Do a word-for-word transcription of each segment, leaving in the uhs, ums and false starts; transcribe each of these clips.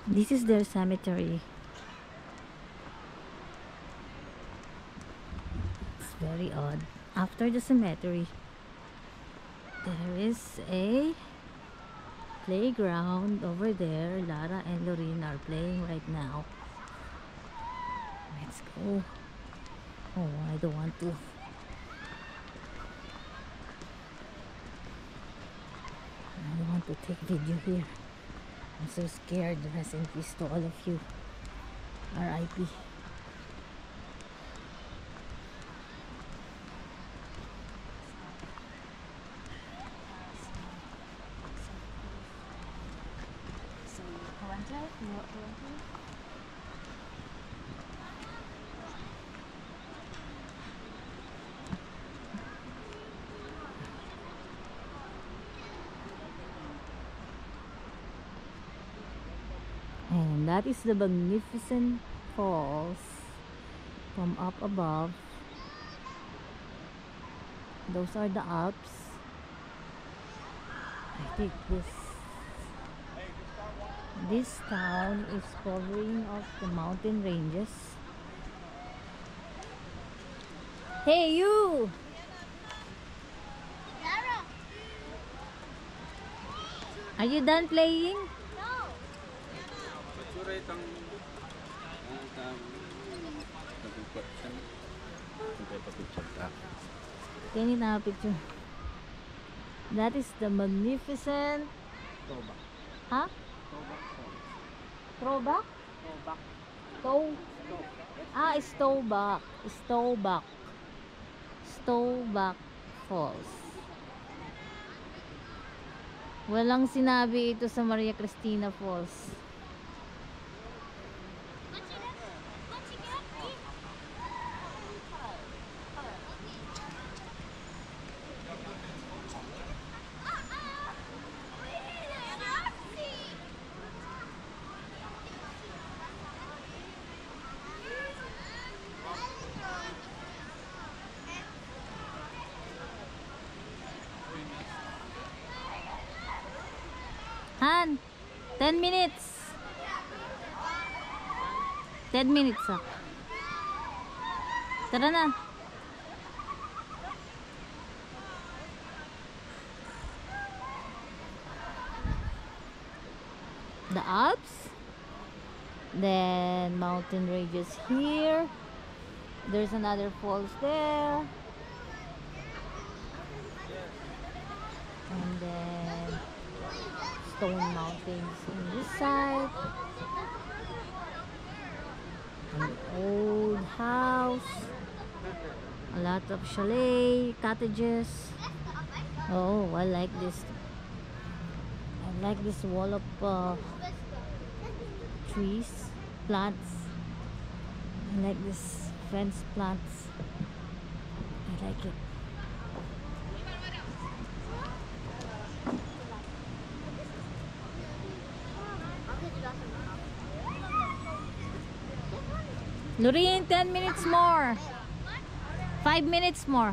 This is their cemetery. It's very odd. After the cemetery, there is a playground over there. Lara and Lorene are playing right now. Let's go. Oh, I don't want to. I don't want to take video here. I'm so scared. Rest in peace to all of you. R I P So, parental? You want parental? And that is the magnificent falls from up above. Those are the Alps. I think this this town is covering of the mountain ranges. Hey you! Are you done playing? Itang ang nagpupot siya. Nagpapapicture ka. Can you now picture? That is the magnificent Throwback. huh? Throwback. Throwback? Throwback. Stow Ah, Stowback. Stowback. Stowback Falls. Walang sinabi ito sa Maria Cristina Falls. Han, ten minutes. ten minutes ah. Tara na. The Alps. Then mountain ranges here. There's another falls there. And then stone mountains on this side. An old house. A lot of chalet, cottages. Oh, I like this. I like this wall of uh, trees, plants. I like this fence plants. I like it. Lorene, ten minutes more. Five minutes more.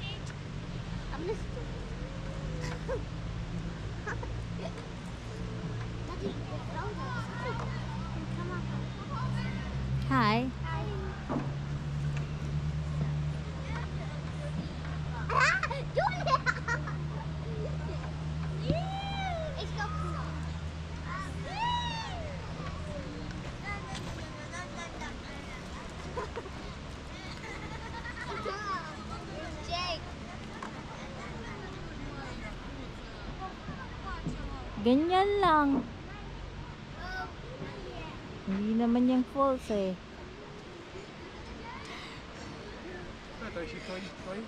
Hi. Ganyan lang. Hindi naman yung falls eh. Ito si Toy. Toy.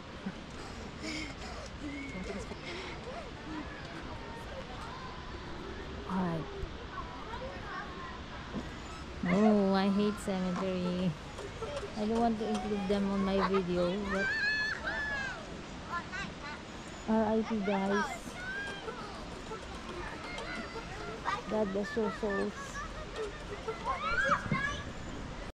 Alright. Oh, I hate cemetery. I don't want to include them on my video, but R I P guys. God bless your souls.